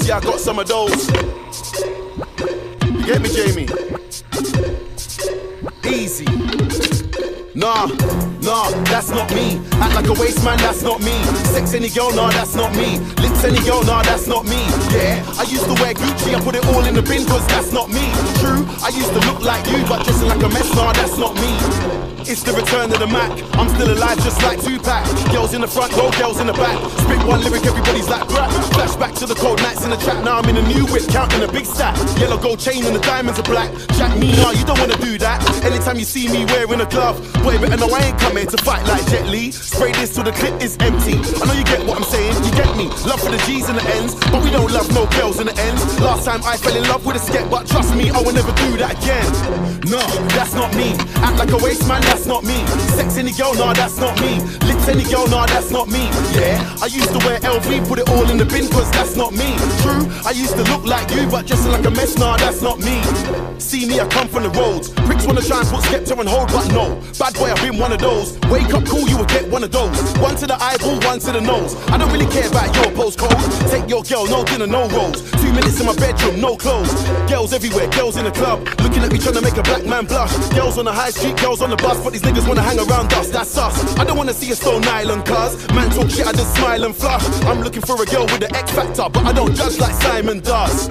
clothes, yeah, I got some of those. You get me, Jamie? Easy. Nah, that's not me. Act like a waste man, that's not me. Sex any girl, nah, that's not me. Lips any girl, nah, that's not me. Yeah, I used to wear Gucci, I put it all in the bin, cause that's not me. True, I used to look like you, but dressing like a mess, nah, that's not me. It's the return of the Mac. I'm still alive just like Tupac. Girls in the front, no girls in the back. Spit one lyric, everybody's like rap. Flashback to the cold nights in the trap. Now I'm in a new whip, counting a big stack. Yellow gold chain and the diamonds are black. Jack me, nah, you don't wanna do that. Anytime you see me wearing a glove, boy, better know I ain't coming to fight like Jet Li. Spray this till the clip is empty. I know you get what I'm saying, you get me. Love for the G's and the N's, but we don't love no girls in the ends. Last time I fell in love with a sket, but trust me, I will never do that again. No, that's not me. Act like a waste man, that's not me. Sex any girl, nah, that's not me. Lips any girl, nah, that's not me. Yeah, I used to wear LV, put it all in the bin, cause that's not me. True, I used to look like you, but dressing like a mess, nah, that's not me. See me, I come from the roads. Pricks wanna try and put Skepta on hold, but no. Bad boy, I've been one of those. Wake up cool, you will get one of those. One to the eyeball, one to the nose. I don't really care about your postcode. Take your girl, no dinner, no rolls. 2 minutes in my bedroom, no clothes. Girls everywhere, girls in the club. Looking at me trying to make a black man blush. Girls on the high street, girls on the bus. But these niggas wanna hang around us, that's us. I don't wanna see a Stone Island cuz man talk shit, I just smile and flush. I'm looking for a girl with the X factor, but I don't judge like Simon does.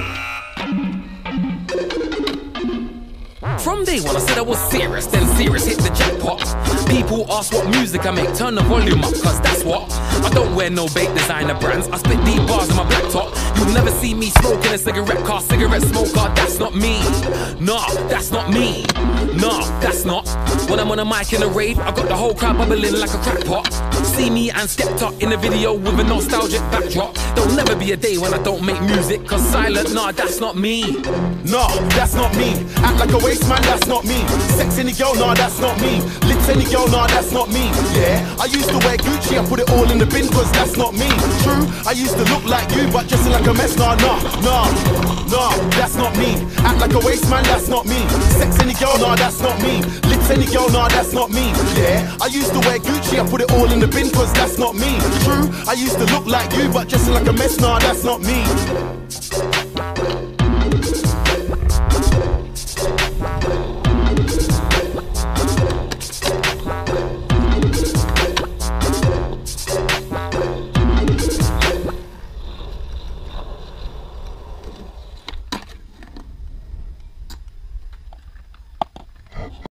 From day one I said I was serious, then serious hit the jackpot. People ask what music I make, turn the volume up, cause that's what. I don't wear no bait designer brands, I spit deep bars on my black top. You'll never see me smoking a cigarette car, cigarette smoker, that's not me. Nah, that's not me. Nah, that's not. When I'm on a mic in a rave, I got the whole crowd bubbling like a crack pot. See me and Skepta in a video with a nostalgic backdrop. There'll never be a day when I don't make music, cause silent, nah, that's not me. Nah, that's not me. Act like a waste man, that's not me. Sex any girl, nah, that's not me. Lips any girl, nah, that's not me. Yeah, I used to wear Gucci, I put it all in the bin, cause that's not me. True, I used to look like you, but dressing like a mess, nah, that's not me. Act like a waste man, that's not me. Sex any girl, nah, that's not me. Lips any girl, nah, that's not me. Yeah, I used to wear Gucci, I put it all in the bin, cause that's not me. True, I used to look like you, but dressing like a mess, nah, that's not me.